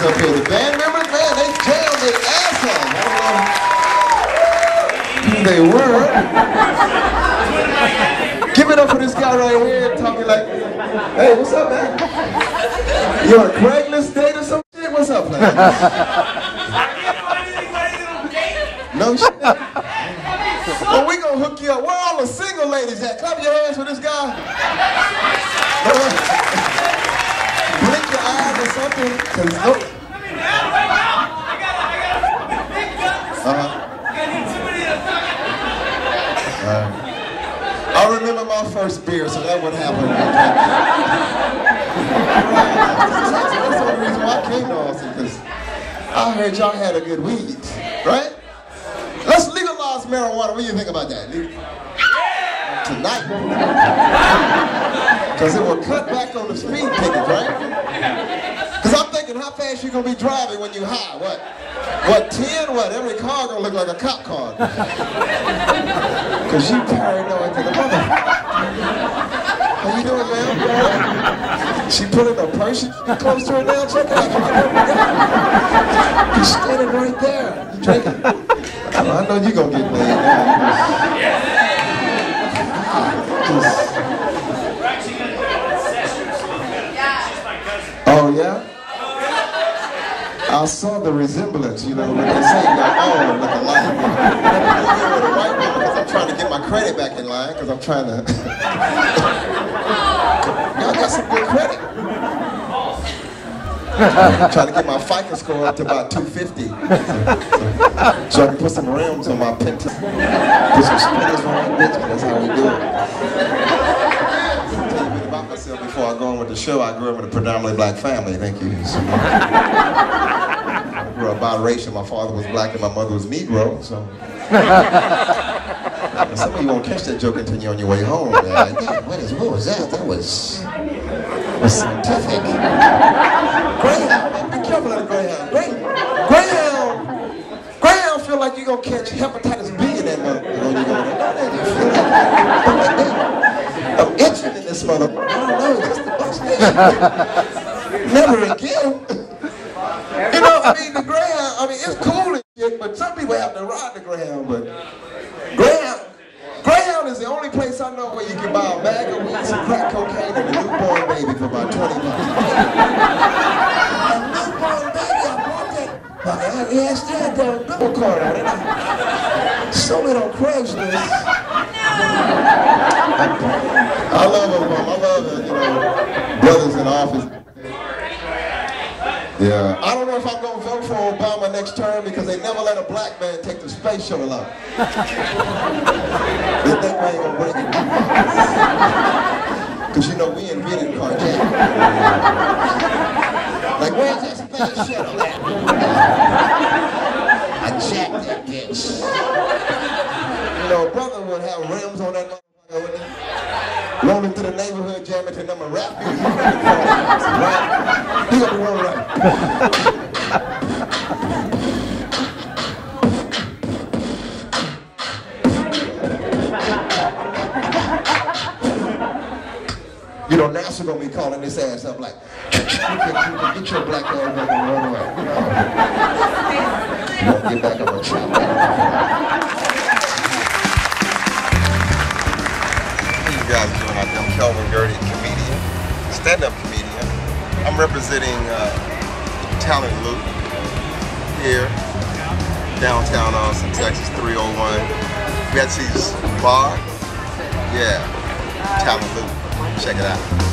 up here. The band members, man, they jammed their ass off. I don't know who they were. Give it up for this guy right here talking like, hey, what's up, man? You on a Craigslist date or some shit? What's up, man? No shit. Well, we gonna hook you up. Where all the single ladies at? Clap your hands for this guy. Blink your eyes or something. I remember my first beer, so that would happen. That's the only reason why I came to Austin, because I heard y'all had a good weed, right? Let's legalize marijuana. What do you think about that? Tonight. Because it will cut back on the speed tickets, right? Because I'm thinking, how fast you going to be driving when you high? What, 10? What, every car going to look like a cop car. Because you paranoid to the mother. How you doing, man? She put in a person close to her now. Check it out. He's standing right there. You drinking? I know you're going to get laid. Oh, yeah? I saw the resemblance, you know, when they say, like, oh, look alike. You're with a white woman because I'm trying to get my credit back in line, because I'm trying to... Y'all got some good credit. I'm trying to get my FICO score up to about 250. So I can put some rims on my Pentium. Put some spinners on my bitch, that's how we do it. I'll tell you a bit about myself before I go on with the show. I grew up in a predominantly black family, thank you. So, I grew up biracial. My father was black and my mother was Negro, so... Some of you won't catch that joke until you're on your way home. Like, what was that? That was scientific. Greyhound, man, be careful of the Greyhound. Greyhound feel like you're going to catch hepatitis B in that motherfucker when you go there. I'm itching in this motherfucker. I don't know, it's just the bus station. Never again. You know, I mean, the Greyhound, I mean, it's cool and shit, but some people have to ride the Greyhound, but Greyhound is the only place I know where you can buy a bag of weed, some crack cocaine, and a newborn baby for about 20 bucks. A newborn baby, I bought that. Yeah, it's still got a bill card on it. Sold it on Craigslist. I love them, Mom. I love it, you know, brothers in the office. Yeah, I don't know if I'm going to vote for Obama next term because they never let a black man take the space shuttle out. They think we ain't going to break it. Because, you know, we invented carjacking. Like, where's that space shuttle at? I jacked that bitch. You know, a brother would have rims on that motherfucker, wouldn't he? Rolling through the neighborhood, jamming to number rap music. He gonna be rolling right. You know, NASA gonna be calling this ass up like, get your black ass back and run away. You won't get back on the track. Guys doing? I'm Kelvin Gertie, comedian, stand-up comedian. I'm representing Talent Loop here, downtown Austin, Texas, 301. Betsy's Bar. Yeah, Talent Loop. Check it out.